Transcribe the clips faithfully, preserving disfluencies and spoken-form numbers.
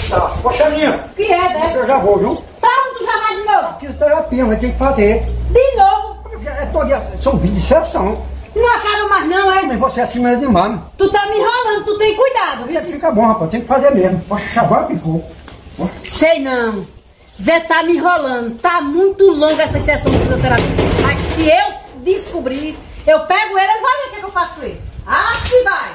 Tá. Ô, Xaninha. O que é, né? Eu já vou, viu? Pra onde tu já vai de novo? Fisioterapia, mas tem que fazer. De novo? É todo dia, são vinte sessões. Não acaba mais não, é? Mas você é assim mesmo demais. Tu tá me enrolando, tu tem cuidado, viu? Fica bom, rapaz, tem que fazer mesmo. Poxa, agora ficou. Sei não. Zé tá me enrolando. Tá muito longa essa sessão de fisioterapia. Mas se eu descobrir, eu pego ele e vai ver o que, é que eu faço com ele. Ah, se vai!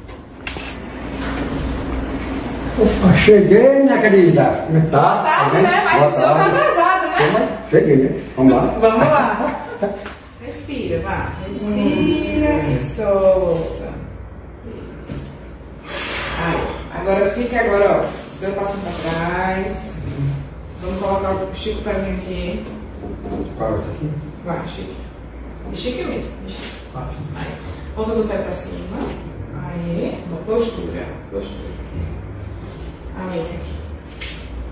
Opa, cheguei, minha querida. Como é que tá? Boa tarde, né? Mas o senhor tá atrasado, né? Cheguei, né? Vamos lá. Vamos lá. Respira, vá. Respira e solta. Isso. Aí, agora fica agora, ó. Deu um passinho pra trás. Vamos colocar o Chico pezinho aqui. Qual é esse aqui? Vai, Chico. Chico mesmo. Chico. Aí. Ponta do pé pra cima. Aí. Postura. Postura. Aí, aqui.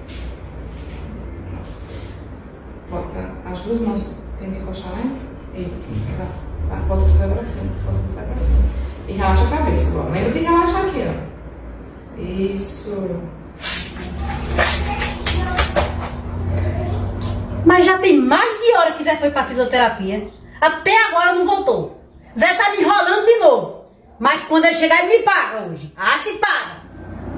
Bota as duas mãos, tem que encostar antes. E tá, tá, bota o pé pra cima, bota o pé pra cima. E relaxa a cabeça agora. Lembra de relaxar aqui, ó. Isso. Mas já tem mais de hora que Zé foi pra fisioterapia. Até agora não voltou. Zé tá me enrolando de novo. Mas quando ele chegar, ele me paga hoje. Ah, se paga.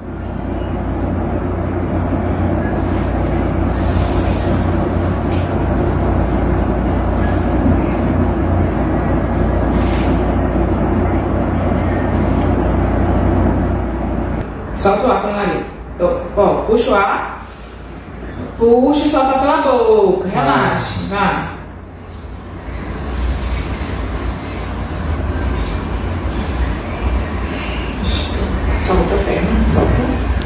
Solta o ar pelo nariz. Ó, puxa o ar. Puxa e solta pela boca. Relaxe. Vai. Solta a perna. Solta.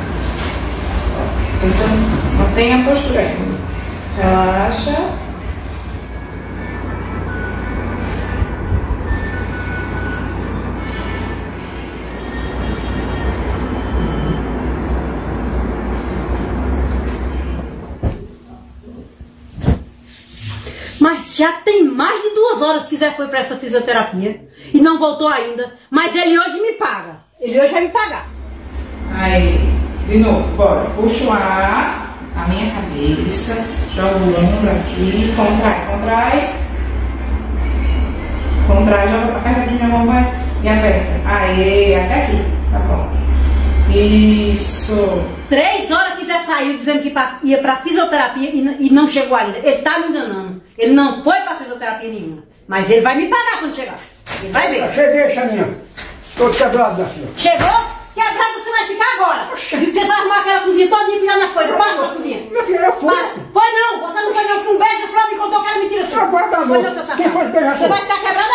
Então, mantenha a postura ainda. Relaxa. Mas já tem mais de duas horas que Zé foi pra essa fisioterapia e não voltou ainda. Mas ele hoje me paga. Ele hoje vai me pagar. Aí, de novo, bora. Puxa o ar, a minha cabeça, joga o ombro aqui, contrai, contrai. Contrai, joga pra perto de minha mão, vai. E aperta. Aí, até aqui. Tá bom. Isso. Três horas que Zé saiu dizendo que pra, ia pra fisioterapia e, n- e não chegou ainda. Ele tá me enganando. Ele não foi pra fisioterapia nenhuma. Mas ele vai me pagar quando chegar. Ele vai ver. Cheguei, Xaninha. Tô quebrado da filha. Chegou? Quebrado você vai ficar agora. Você vai arrumar aquela cozinha toda e virar nas coisas. Passa na cozinha. Minha filha, eu fui. Passa. Foi não. Você não foi não. Que um beijo, Flávio, me contou aquela mentira sua. Aguarda, Foi não. não, seu Quem foi safado. beijar Você sua? vai ficar quebrado